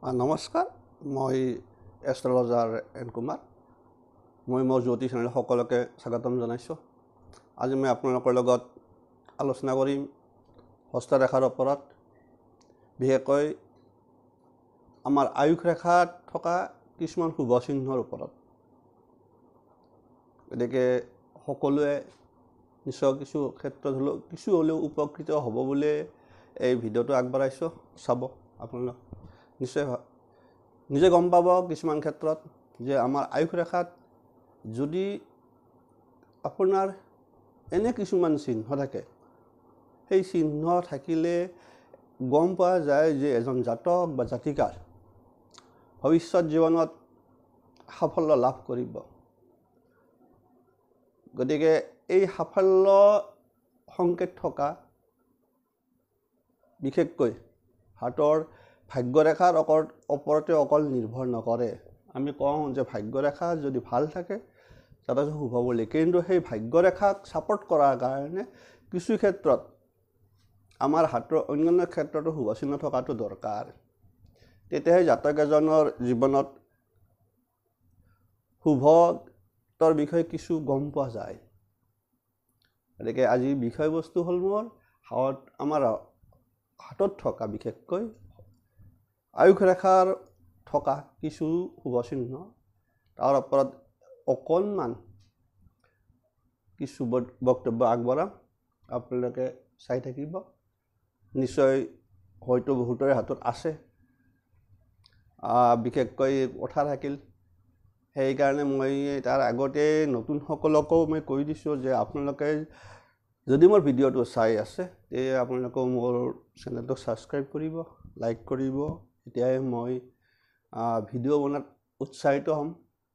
নমস্কাৰ মই astrologer NKumar মই মোৰ জ্যোতিষ চেনেল সকলোকে স্বাগতম জনাইছোঁ আজি মই আপোনালোকৰ লগত আলোচনা কৰিম হস্তৰেখাৰ ওপৰত বিশেষকৈ আমাৰ আয়ুস ৰেখাত থকা কিছুমান শুভ চিহ্নৰ ওপৰত গতিকে সকলোৱে নিশ্চয় কিছু ক্ষেত্ৰত হ'লেও উপকৃত হ'ব বুলি এই ভিডিঅ'টো আগবঢ়াইছোঁ চাব আপোনালোক নিশ্চয় নিজে গম পাব কিছুমান ক্ষেত্ৰত যে আমাৰ আয়ুস ৰেখাত যদি আপোনাৰ এনে কিছুমান চিহ্ন থাকে সেই চিহ্ন থাকিলে গম পোৱা যায় যে এজন জাতক বা জাতিকাৰ ভৱিষ্যত জীৱনত সাফল্য লাভ কৰিব গতিকে এই সাফল্য সংকেত থকা বিশেষকৈ হাতৰ ভাগ্যৰেখাৰ ওপৰতে অকল নিৰ্ভৰ নকৰে আমি কওঁ যে ভাগ্যৰেখা যদি ভাল থাকে তাতে শুভ বুলি কিন্তু সেই ভাগ্যৰেখাক ছাপোৰ্ট কৰাৰ কাৰণে কিছু ক্ষেত্ৰত আমাৰ হাতৰ অন্যান্য ক্ষেত্ৰতো শুভ চিহ্ন থকাটো দৰকাৰ তেতিয়াহে জাতক এজনৰ জীৱনত শুভৰ বিষয়ে কিছু গম পোৱা যায় গতিকে আজি বিষয়বস্তু হ'ল মোৰ আমাৰ হাতত থকা বিশেষকৈ আয়ুস ৰেখাৰ থকা কিছু শুভ চিহ্ন তাৰ ওপৰত অকণমান কিছু বক্তব্য আগবঢ়াম আপোনালোকে চাই থাকিব নিশ্চয় হয়তো বহুতৰে হাতত আছে বিশেষকৈ কথা থাকিল সেইকাৰণে মই তাৰ আগতে নতুন সকলকো মই কৈ দিছোঁ যে আপোনালোকে যদি মোৰ ভিডিঅ'টো চাই আছে তে আপোনালোকে মোৰ চেনেলটো ছাবস্ক্ৰাইব কৰিব লাইক কৰিব এতিয়াই মই ভিডিঅ' বনাত উৎসাহিত হ'ম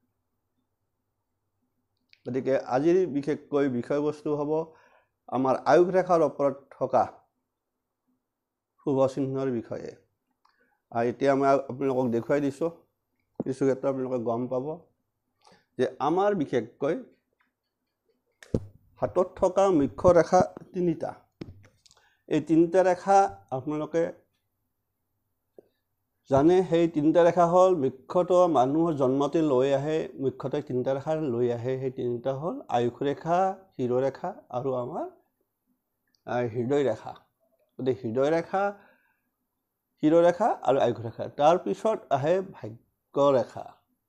গতিকে আজিৰ বিশেষকৈ বিষয়বস্তু হ'ব আমাৰ আয়ুস ৰেখাৰ ওপৰত থকা শুভ চিহ্নৰ বিষয়ে এতিয়া মই আপোনালোকক দেখুৱাই দিছোঁ কিছু ক্ষেত্ৰত আপোনালোকে গম পাব যে আমাৰ বিশেষকৈ হাতত থকা মুখ্য ৰেখা তিনিটা এই তিনিটা ৰেখা আপোনালোকে জানে সেই তিনিটা ৰেখা হ'ল মুখ্যতঃ মানুহৰ জন্মতে লৈ আহে মুখ্যতঃ তিনিটা ৰেখা লৈ আহে সেই তিনিটা হ'ল আয়ুস ৰেখা শিৰোৰেখা আৰু আমাৰ হৃদয় ৰেখা গতিকে হৃদয় ৰেখা শিৰোৰেখা আৰু আয়ুস ৰেখা তাৰপিছত আহে ভাগ্যৰেখা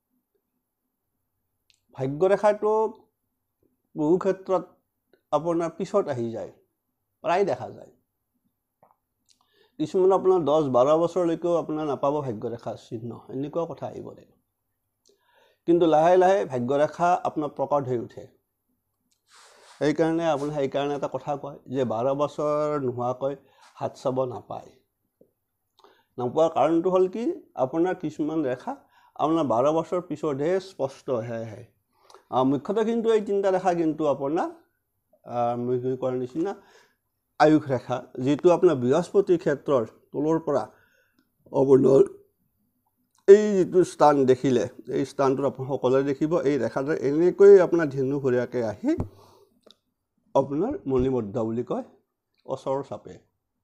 ভাগ্যৰেখাটো বহু ক্ষেত্ৰত আপোনাৰ পিছত আহি যায় প্ৰায় দেখা যায় কিছুমান আপোনাৰ 10-12 বছৰলৈকেও আপোনাৰ নাপাব ভাগ্যৰেখা চিহ্ন এনেকুৱা কথা আহিব পাৰে কিন্তু লাহে লাহে ভাগ্যৰেখা আপোনাৰ প্ৰকট হৈ উঠে সেইকাৰণে এটা কথা কয় যে 12 বছৰ নোহোৱাকৈ হাত চাব নাপায় নোপোৱাৰ কাৰণটো হ'ল কি আপোনাৰ কিছুমান ৰেখা আপোনাৰ 12 বছৰ পিছতহে স্পষ্ট আহে মুখ্যতঃ কিন্তু এই তিনিটা ৰেখা কিন্তু আপোনাৰ মই কোৱাৰ নিচিনা আয়ুস ৰেখা যেটো আপোনাৰ বৃহস্পতিৰ ক্ষেত্ৰৰ তলৰ পৰা আপোনাৰ এই যেটো স্থান দেখিলে এই স্থানটো আপুনি সকলোৱে দেখিব এই ৰেখাটো এনেকৈ আপোনাৰ ধেনু ভৰিয়াকে আহি আপোনাৰ মণিমধ্য বুলি কয় ওচৰ চাপে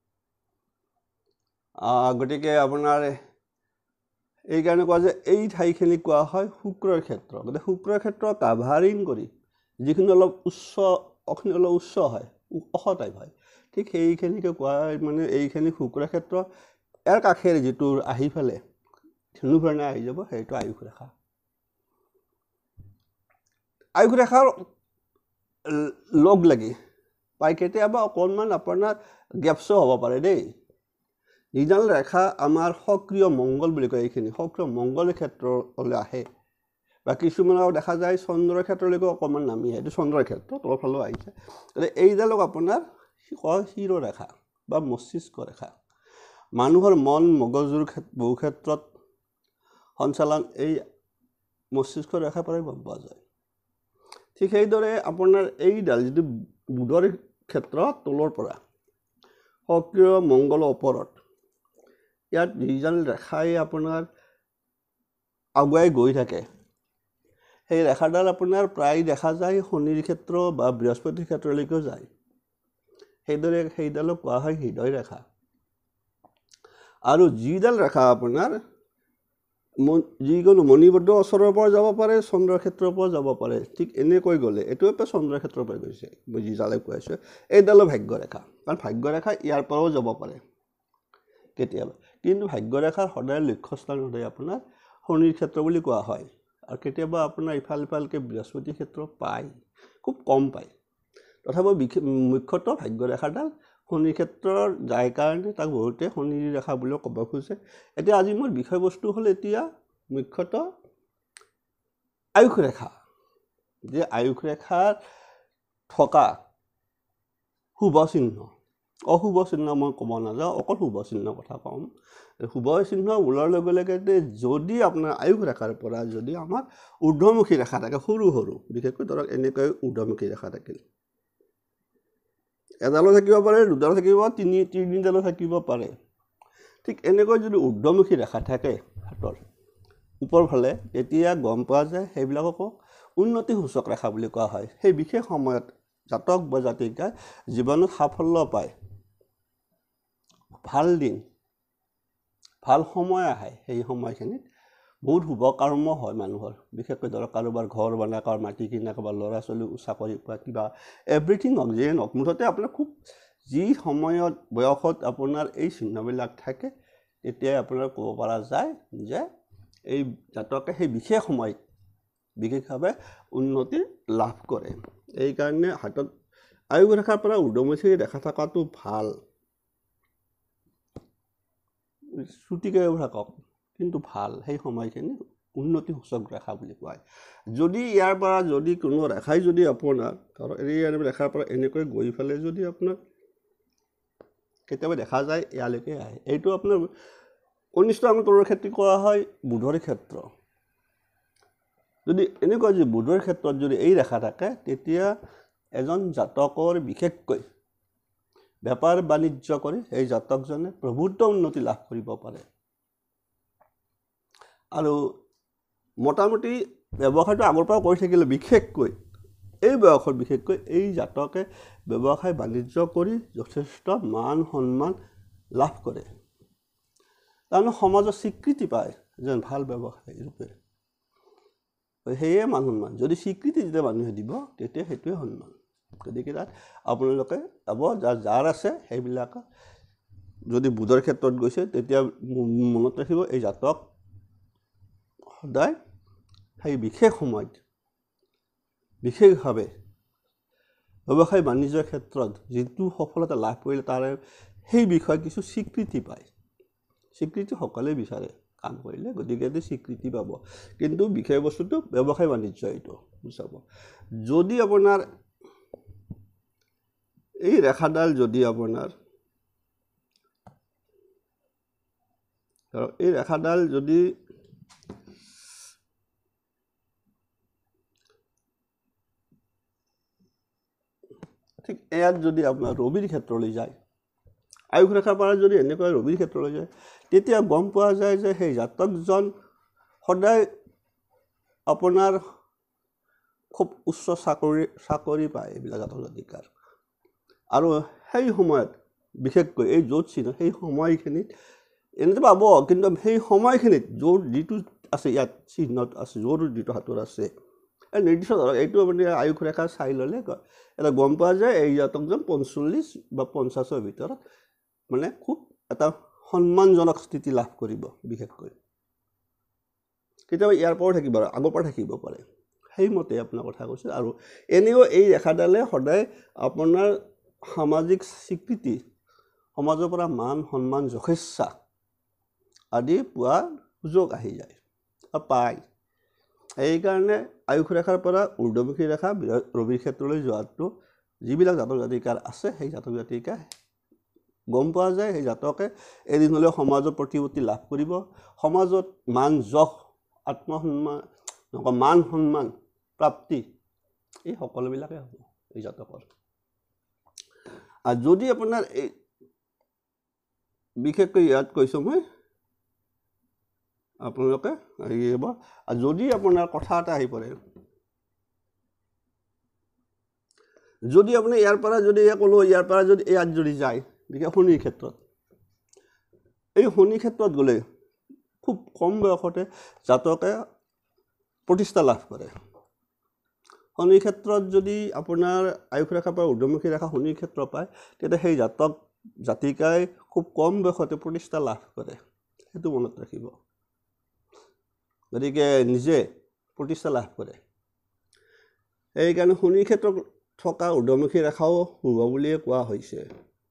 গতিকে আপোনাৰ এই কাৰণে কোৱা যে এই ঠাইখিনি কোৱা হয় শুক্ৰৰ ক্ষেত্ৰ গতিকে শুক্ৰৰ ক্ষেত্ৰ কাভাৰিং কৰি যিখিনি অলপ উচ্চ হয় ওখ টাইপ হয় ঠিক সেইখিনিকে কোৱা মানে এইখিনি শুক্ৰ ক্ষেত্ৰ ইয়াৰ কাষেৰে যিটো আহি ফেলে ধেনু ভৰণে আহি যাব সেইটো আয়ুস ৰেখা আয়ুস ৰেখাৰ লগ লাগি পাই কেতিয়াবা অকণমান আপোনাৰ গেপছো হ'ব পাৰে দেই যিডাল ৰেখা আমাৰ সক্ৰিয় মংগল বুলি কয় এইখিনি সক্ৰিয় মংগলৰ ক্ষেত্ৰলৈ আহে বা কিছুমানৰ দেখা যায় চন্দ্ৰৰ ক্ষেত্ৰলৈকে অকণমান নামি আহে এইটো চন্দ্ৰৰ ক্ষেত্ৰ তলৰ ফালেও আহিছে গতিকে এইডালক আপোনাৰ শিৰোৰেখা বা মস্তিষ্ক ৰেখা মানুহৰ মন মগজুৰ বহু ক্ষেত্ৰত সঞ্চালন এই মস্তিষ্ক ৰেখাৰ পৰাই গম পোৱা যায় ঠিক সেইদৰে আপোনাৰ এইডাল যিটো বুধৰ ক্ষেত্ৰত তলৰ পৰা সক্ৰিয় মংগলৰ ওপৰত ইয়াত যিডাল ৰেখাই আপোনাৰ আগুৱাই গৈ থাকে সেই ৰেখাডাল আপোনাৰ প্ৰায় দেখা যায় শনিৰ ক্ষেত্ৰ বা বৃহস্পতিৰ ক্ষেত্ৰলৈকেও যায় সেইদৰে সেইডালক কোৱা হয় হৃদয় ৰেখা আৰু যিডাল ৰেখা আপোনাৰ যিকোনো মণিবদ্ধ ওচৰৰ পৰা যাব পাৰে, চন্দ্ৰৰ ক্ষেত্ৰৰ পৰা যাব পাৰে। ঠিক এনেকৈ গ'লে এইটোৱে চন্দ্ৰৰ ক্ষেত্ৰৰ পৰা গৈছে, মই যিডালে কৈ আছোঁ এইডালো ভাগ্যৰেখা, কাৰণ ভাগ্যৰেখা ইয়াৰ পৰাও যাব পাৰে কেতিয়াবা, কিন্তু ভাগ্যৰেখাৰ সদায় লক্ষ্যস্থান সদায় আপোনাৰ শনিৰ ক্ষেত্ৰ বুলি কোৱা হয়। আৰু কেতিয়াবা আপোনাৰ ইফালকৈ বৃহস্পতিৰ ক্ষেত্ৰ পায়, খুব কম পায়। তথাপিও মুখ্যতঃ ভাগ্যৰেখাডাল শনিৰ ক্ষেত্ৰৰ যায় কাৰণে তাক বহুতে শনিৰ ৰেখা বুলিও ক'ব খোজে। এতিয়া আজি মোৰ বিষয়বস্তু হ'ল এতিয়া মুখ্যতঃ আয়ুস ৰেখা, যে আয়ুস ৰেখাত থকা শুভ চিহ্ন অশুভ চিহ্ন মই ক'ব নাযাওঁ, অকল শুভ চিহ্নৰ কথা ক'ম। শুভ চিহ্ন ওলোৱাৰ লগে লগে যদি আপোনাৰ আয়ুস ৰেখাৰ পৰা যদি আমাৰ ঊৰ্ধ্বমুখী ৰেখা থাকে, সৰু সৰু বিশেষকৈ ধৰক এনেকৈ ঊৰ্ধ্বমুখী ৰেখা থাকিল, এডালো থাকিব পাৰে, দুডালো থাকিব, তিনিডালো থাকিব পাৰে। ঠিক এনেকৈ যদি ঊৰ্ধ্বমুখী ৰেখা থাকে হাতৰ ওপৰফালে, তেতিয়া গম পোৱা যায় সেইবিলাককো উন্নতি সূচক ৰেখা বুলি কোৱা হয়। সেই বিশেষ সময়ত জাতক বা জাতিকাই জীৱনত সাফল্য পায়, ভাল দিন ভাল সময় আহে। সেই সময়খিনিত বহুত শুভ কৰ্ম হয় মানুহৰ, বিশেষকৈ ধৰক কাৰোবাৰ ঘৰ বনাই, কাৰোবাৰ মাটি কিনা, কাৰোবাৰ ল'ৰা ছোৱালী চাকৰি পোৱা, কিবা এভৰিথিং হওক, যিয়ে নহওক, মুঠতে আপোনাৰ খুব যি সময়ত বয়সত আপোনাৰ এই চিহ্নবিলাক থাকে, তেতিয়াই আপোনাৰ ক'ব পৰা যায় যে এই জাতকে সেই বিশেষ সময়ত বিশেষভাৱে উন্নতি লাভ কৰে। এইকাৰণে হাতত আয়ুস ৰেখাৰ পৰা ঊৰ্ধ্বমুখী ৰেখা থকাটো ভাল, ছুটিকৈ থাকক কিন্তু ভাল। সেই সময়খিনি উন্নতি সূচক ৰেখা বুলি কোৱা হয়। যদি ইয়াৰ পৰা যদি কোনো ৰেখাই যদি আপোনাৰ ধৰক এই ৰেখাৰ পৰা এনেকৈ গৈ পেলাই যদি আপোনাৰ কেতিয়াবা দেখা যায় ইয়ালৈকে আহে, এইটো আপোনাৰ কনিষ্ঠ আঙুলৰ ক্ষেত্ৰত কোৱা হয় বুধৰ ক্ষেত্ৰ। যদি এনেকুৱা যদি বুধৰ ক্ষেত্ৰত যদি এই ৰেখা থাকে, তেতিয়া এজন জাতকৰ বিশেষকৈ বেপাৰ বাণিজ্য কৰি এই জাতকজনে প্ৰভূত উন্নতি লাভ কৰিব পাৰে। আৰু মোটামুটি ব্যৱসায়টো আগৰ পৰা কৰি থাকিলে বিশেষকৈ এই বয়সত বিশেষকৈ এই জাতকে ব্যৱসায় বাণিজ্য কৰি যথেষ্ট মান সন্মান লাভ কৰে, তাৰমানে সমাজৰ স্বীকৃতি পায় যেন ভাল ব্যৱসায়ী ৰূপে। সেয়ে মান সন্মান, যদি স্বীকৃতি যেতিয়া মানুহে দিব তেতিয়া সেইটোৱে সন্মান। গতিকে তাত আপোনালোকে যাব, যাৰ আছে সেইবিলাক যদি বুধৰ ক্ষেত্ৰত গৈছে, তেতিয়া মনত ৰাখিব এই জাতক সদায় সেই বিশেষ সময়ত বিশেষভাৱে ব্যৱসায় বাণিজ্যৰ ক্ষেত্ৰত যিটো সফলতা লাভ কৰিলে তাৰে সেই বিষয়ে কিছু স্বীকৃতি পায়। স্বীকৃতি সকলোৱে বিচাৰে কাম কৰিলে, গতিকে এইটো স্বীকৃতি পাব। কিন্তু বিষয়বস্তুটো ব্যৱসায় বাণিজ্য এইটো বুজাব। যদি আপোনাৰ এই ৰেখাডাল যদি আপোনাৰ এই ৰেখাডাল যদি ঠিক ইয়াত যদি আপোনাৰ ৰবিৰ ক্ষেত্ৰলৈ যায়, আয়ুস ৰেখাৰ পৰা যদি এনেকৈ ৰবিৰ ক্ষেত্ৰলৈ যায়, তেতিয়া গম পোৱা যায় যে সেই জাতকজন সদায় আপোনাৰ খুব উচ্চ চাকৰি পায় এইবিলাক জাতক জাতিকাৰ। আৰু সেই সময়ত বিশেষকৈ এই য'ত চিহ্ন সেই সময়খিনিত এনেতো পাব, কিন্তু সেই সময়খিনিত য'ত যিটো আছে ইয়াত চিহ্নত আছে, য'ত যিটো হাতৰ আছে এই নিৰ্দিষ্ট ধৰক এইটো আপুনি আয়ুস ৰেখা চাই ল'লে এটা গম পোৱা যায় এই জাতকজন 45 বা 50ৰ ভিতৰত মানে খুব এটা সন্মানজনক স্থিতি লাভ কৰিব। বিশেষকৈ কেতিয়াবা ইয়াৰ পৰাও থাকিব, আগৰ পৰা থাকিব পাৰে, সেইমতে আপোনাৰ কথা কৈছে। আৰু এনেও এই ৰেখাডালে সদায় আপোনাৰ সামাজিক স্বীকৃতি, সমাজৰ পৰা মান সন্মান যথেচ্ছা আদি পোৱাৰ সুযোগ আহি যায় আৰু পায়। সেইকাৰণে আয়ুস ৰেখাৰ পৰা ঊৰ্ধ্বমুখী ৰেখা ৰবিৰ ক্ষেত্ৰলৈ যোৱাটো যিবিলাক জাতক জাতিকাৰ আছে, সেই জাতক জাতিকা গম পোৱা যায় সেই জাতকে এদিন হ'লেও সমাজৰ প্ৰতিপত্তি লাভ কৰিব, সমাজত মান যশ আত্মসন্মান মান সন্মান প্ৰাপ্তি এই সকলোবিলাকে হ'ব এই জাতকৰ। আৰু যদি আপোনাৰ এই বিশেষকৈ ইয়াত কৈছোঁ মই আপোনালোকে হেৰি হ'ব, আৰু যদি আপোনাৰ কথা এটা আহি পৰে, যদি আপুনি ইয়াৰ পৰা যদি ক'লোঁ ইয়াৰ পৰা যদি ইয়াত যদি যায়, বিশেষ শনিৰ ক্ষেত্ৰত, এই শনিৰ ক্ষেত্ৰত গ'লে খুব কম বয়সতে জাতকে প্ৰতিষ্ঠা লাভ কৰে শনিৰ ক্ষেত্ৰত যদি আপোনাৰ আয়ুস ৰেখা বা ঊৰ্ধ্বমুখী ৰেখা শনিৰ ক্ষেত্ৰ পায় তেতিয়া সেই জাতক জাতিকাই খুব কম বয়সতে প্ৰতিষ্ঠা লাভ কৰে সেইটো মনত ৰাখিব গতিকে নিজে প্ৰতিষ্ঠা লাভ কৰে এইকাৰণে শনিৰ ক্ষেত্ৰত থকা ঊৰ্ধ্বমুখী ৰেখাও শুভ বুলিয়ে কোৱা হৈছে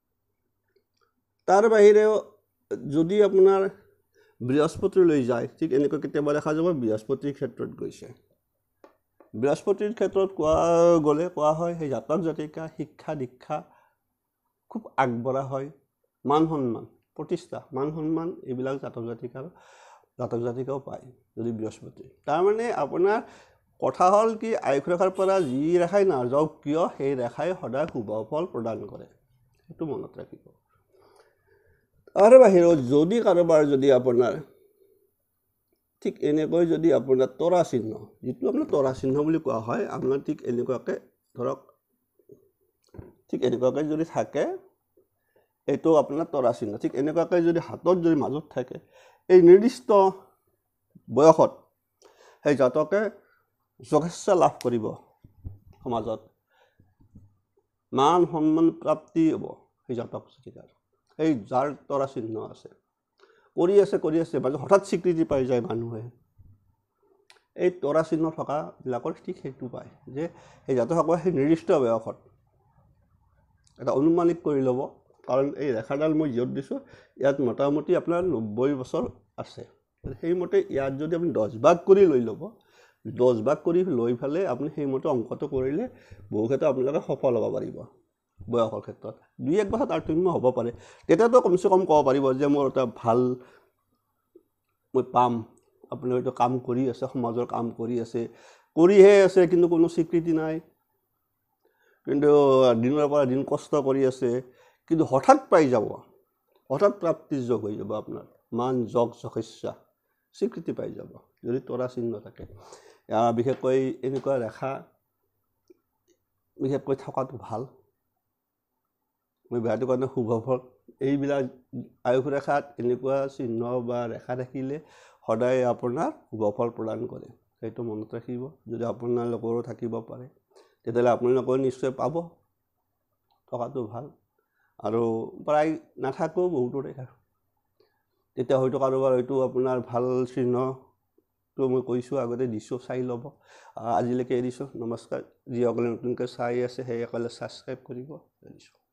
তাৰ বাহিৰেও যদি আপোনাৰ বৃহস্পতিলৈ যায় ঠিক এনেকৈ কেতিয়াবা দেখা যাব বৃহস্পতিৰ ক্ষেত্ৰত গৈছে বৃহস্পতিৰ ক্ষেত্ৰত কোৱা হয় সেই জাতক জাতিকা শিক্ষা দীক্ষা খুব আগবঢ়া হয় মান সন্মান প্ৰতিষ্ঠা মান সন্মান এইবিলাক জাতক জাতিকাও পায় যদি বৃহস্পতি তাৰমানে আপোনাৰ কথা হ'ল কি আয়ুস ৰেখাৰ পৰা যি ৰেখাই নাযাওক কিয় সেই ৰেখাই সদায় শুভ ফল প্ৰদান কৰে সেইটো মনত ৰাখিব আৰু বাহিৰেও যদি কাৰোবাৰ যদি আপোনাৰ ঠিক এনেকৈ যদি আপোনাৰ তৰা চিহ্ন যিটো আপোনাৰ তৰা চিহ্ন বুলি কোৱা হয় আপোনাৰ ঠিক এনেকুৱাকৈ ধৰক ঠিক এনেকুৱাকৈ যদি থাকে এইটো আপোনাৰ তৰা চিহ্ন ঠিক এনেকুৱাকৈ যদি হাতত যদি মাজত থাকে এই নিৰ্দিষ্ট বয়সত সেই জাতকে যথেষ্ট লাভ কৰিব সমাজত মান সন্মান প্ৰাপ্তি হ'ব সেই জাতক জাতিকাৰ এই যাৰ তৰা চিহ্ন আছে কৰি আছে মাজত হঠাৎ স্বীকৃতি পাই যায় মানুহে এই তৰা চিহ্ন থকাবিলাকৰ ঠিক সেইটো পায় যে সেই জাতকসকলে সেই নিৰ্দিষ্ট বয়সত এটা অনুমানিক কৰি ল'ব কাৰণ এই ৰেখাডাল মই য'ত দিছোঁ ইয়াত মোটামুটি আপোনাৰ 90 বছৰ আছে সেইমতে ইয়াত যদি আপুনি 10 ভাগ কৰি লৈ ল'ব 10 ভাগ কৰি লৈ ফেলে আপুনি সেইমতে অংকটো কৰিলে বহু ক্ষেত্ৰত আপোনালোকে সফল হ'ব পাৰিব বয়সৰ ক্ষেত্ৰত 2-1 বছৰ তাৰতম্য হ'ব পাৰে তেতিয়াতো কমচে কম ক'ব পাৰিব যে মোৰ এটা ভাল মই পাম আপুনি হয়তো কাম কৰি আছে সমাজৰ কাম কৰিহে আছে কিন্তু কোনো স্বীকৃতি নাই কিন্তু দিনৰ পৰা দিন কষ্ট কৰি আছে কিন্তু হঠাৎ পাই যাব হঠাৎ প্ৰাপ্তিৰ যোগ হৈ যাব আপোনাৰ মান যশস্যা স্বীকৃতি পাই যাব যদি তৰা চিহ্ন থাকে বিশেষকৈ এনেকুৱা ৰেখা বিশেষকৈ থকাটো ভাল মই বেয়াটো কাৰণে শুভ ফল এইবিলাক আয়ুস ৰেখাত এনেকুৱা চিহ্ন বা ৰেখা থাকিলে সদায় আপোনাৰ শুভ ফল প্ৰদান কৰে সেইটো মনত ৰাখিব যদি আপোনালোকৰো থাকিব পাৰে তেতিয়াহ'লে আপোনালোকে নিশ্চয় পাব থকাটো ভাল আৰু প্ৰায় নাথাকেও বহুতৰে তেতিয়া হয়তো কাৰোবাৰ হয়তো আপোনাৰ ভাল চিহ্নটো মই কৈছোঁ আগতে দিছোঁ চাই ল'ব আজিলৈকে এৰিছোঁ নমস্কাৰ যিসকলে নতুনকৈ চাই আছে সেইসকলে ছাবস্ক্ৰাইব কৰিব এৰিছোঁ